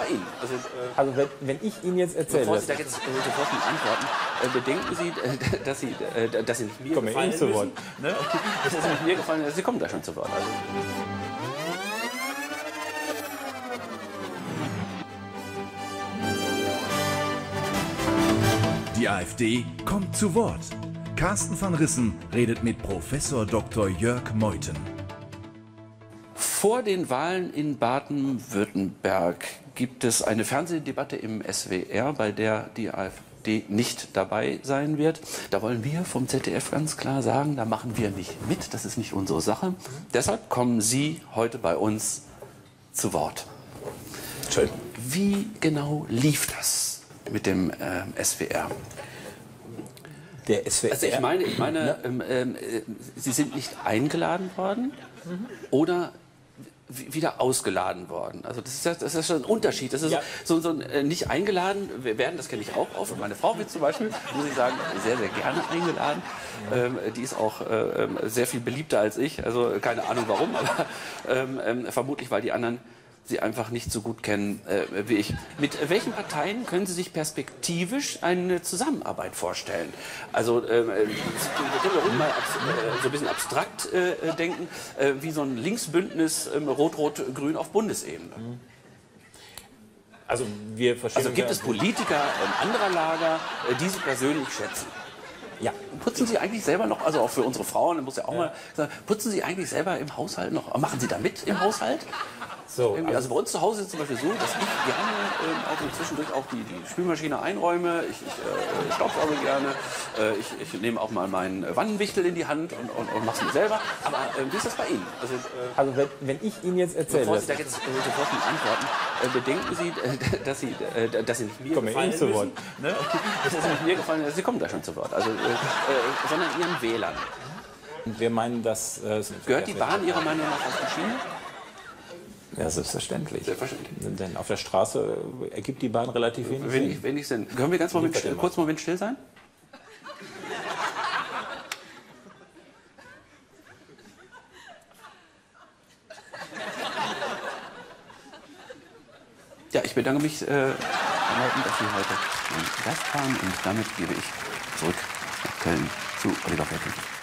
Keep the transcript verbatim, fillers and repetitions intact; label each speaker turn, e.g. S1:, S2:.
S1: bei Ihnen? Also, äh,
S2: Also wenn, wenn ich Ihnen jetzt erzähle,
S1: bevor Sie da jetzt äh, sofort mit antworten, äh, bedenken Sie, äh, dass Sie, äh, dass Sie nicht mir
S2: Kommen wir
S1: gefallen
S2: Ihnen zu
S1: müssen.
S2: Wort.
S1: Ne? Das ist nicht mir gefallen, Sie kommen da schon zu Wort. Also,
S3: Die AfD kommt zu Wort. Carsten van Rissen redet mit Professor Doktor Jörg Meuthen.
S1: vor den Wahlen in Baden-Württemberg gibt es eine Fernsehdebatte im S W R, bei der die AfD nicht dabei sein wird. Da wollen wir vom Z D F ganz klar sagen, da machen wir nicht mit, das ist nicht unsere Sache. Deshalb kommen Sie heute bei uns zu Wort.
S2: Schön.
S1: Wie genau lief das mit dem äh, S W R?
S2: Der S W R.
S1: Also ich meine, ich meine ähm, ähm, äh, Sie sind nicht eingeladen worden mhm. oder wieder ausgeladen worden. Also das ist ja, das ist schon ein Unterschied. Das ist ja. so, so ein äh, nicht eingeladen werden, das kenne ich auch oft. Meine Frau wird zum Beispiel, muss ich sagen, sehr, sehr gerne eingeladen. Ähm, die ist auch äh, sehr viel beliebter als ich. Also keine Ahnung warum, aber ähm, äh, vermutlich, weil die anderen Sie einfach nicht so gut kennen äh, wie ich. Mit welchen Parteien können Sie sich perspektivisch eine Zusammenarbeit vorstellen? Also ähm, wir können ja ruhig mal abs äh, so ein bisschen abstrakt äh, denken, äh, wie so ein Linksbündnis äh, Rot-Rot-Grün auf Bundesebene.
S2: Also, wir verstehen
S1: also gibt es Politiker äh, anderer Lager, äh, die Sie persönlich schätzen?
S2: Ja.
S1: Putzen Sie eigentlich selber noch, also auch für unsere Frauen, muss ja auch ja. mal sagen, putzen Sie eigentlich selber im Haushalt noch, machen Sie da mit im Haushalt?
S2: So,
S1: also, also bei uns zu Hause ist es zum Beispiel so, dass ich gerne ähm, auch so zwischendurch auch die, die Spülmaschine einräume, ich, ich äh, staubsauge gerne, äh, ich, ich nehme auch mal meinen Wannenwichtel in die Hand und, und, und mache es mir selber. Aber äh, wie ist das bei Ihnen? Also, äh,
S2: also wenn, wenn ich Ihnen jetzt erzähle,
S1: bevor Sie da jetzt äh, sofort mit antworten, äh, bedenken Sie, äh, dass, Sie äh, dass Sie nicht mir
S2: kommen
S1: gefallen
S2: Ihnen zu Wort.
S1: müssen. Ne? Das ist nicht mir gefallen, Sie kommen da schon zu Wort. Also, äh, äh, sondern Ihren Wählern.
S2: Wir meinen, dass... Äh,
S1: Gehört die Bahn Ihrer Meinung nach auf die Schiene?
S2: Ja, selbstverständlich.
S1: Selbstverständlich.
S2: Denn auf der Straße ergibt die Bahn relativ wenig Sinn.
S1: Wenig, wenig Sinn. Können wir ganz Moment, kurz einen Moment still sein? Ja, ich bedanke mich, äh, dass Sie heute mein Gast waren und damit gebe ich zurück nach Köln zu Oliver Welke.